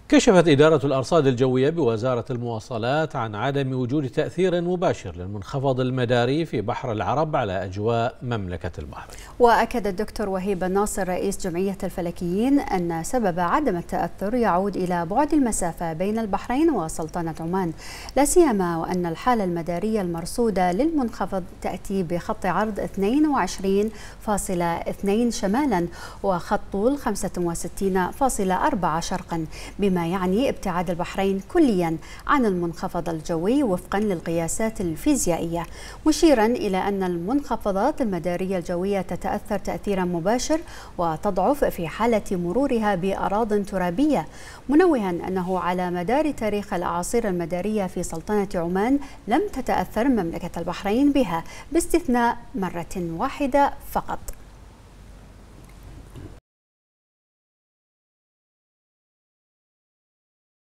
كشفت إدارة الأرصاد الجوية بوزارة المواصلات عن عدم وجود تأثير مباشر للمنخفض المداري في بحر العرب على أجواء مملكة البحرين. وأكد الدكتور وهيب الناصر رئيس جمعية الفلكيين أن سبب عدم التأثر يعود إلى بعد المسافة بين البحرين وسلطنة عمان، لا سيما وأن الحالة المدارية المرصودة للمنخفض تأتي بخط عرض 22.2 شمالا وخط طول 65.4 شرقا، بما يعني ابتعاد البحرين كليا عن المنخفض الجوي وفقا للقياسات الفيزيائية، مشيرا إلى أن المنخفضات المدارية الجوية تتأثر تأثيرا مباشر وتضعف في حالة مرورها بأراضٍ ترابية، منوها أنه على مدار تاريخ الأعاصير المدارية في سلطنة عمان لم تتأثر مملكة البحرين بها باستثناء مرة واحدة فقط.